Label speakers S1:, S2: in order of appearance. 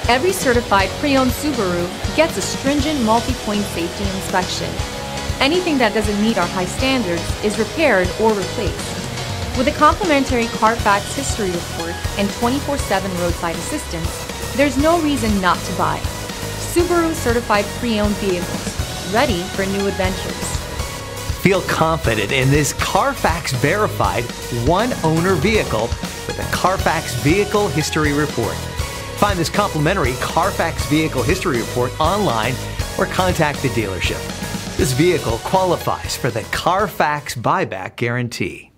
S1: Every certified pre-owned Subaru gets a stringent multi-point safety inspection. Anything that doesn't meet our high standards is repaired or replaced. With a complimentary Carfax history report and 24/7 roadside assistance, there's no reason not to buy. Subaru certified pre-owned vehicles, ready for new adventures.
S2: Feel confident in this Carfax verified one-owner vehicle with a Carfax Vehicle History Report. Find this complimentary Carfax Vehicle History Report online or contact the dealership. This vehicle qualifies for the Carfax Buyback Guarantee.